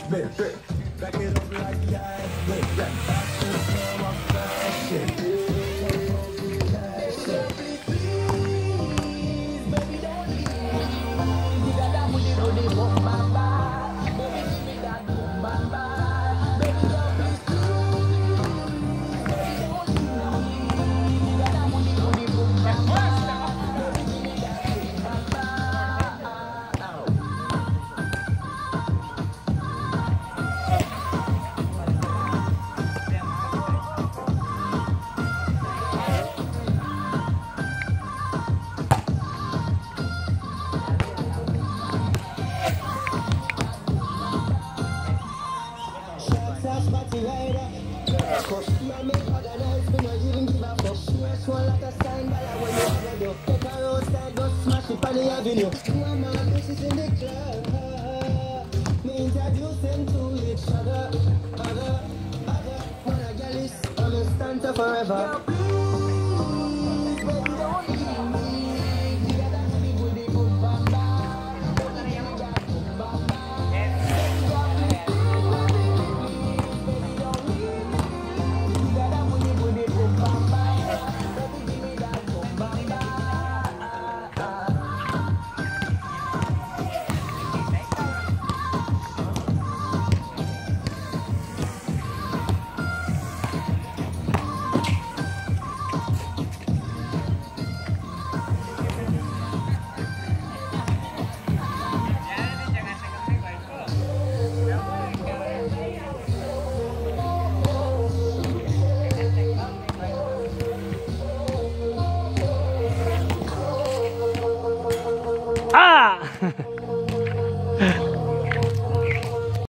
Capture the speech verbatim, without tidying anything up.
Back it up like the ice. That fashion smell of fashion. Please, baby, don't leave. You got that money, no, they won't buy back. Baby, give me that boom, bam, bam. Baby, don't be stupid. Baby, don't leave. You got that money, no, they won't buy back. Baby, give me that boom, bam, bam. Avenue. Two of my bitches in the club. Me introduce them to each other. Other, other. When I get this, I'm a stanza forever.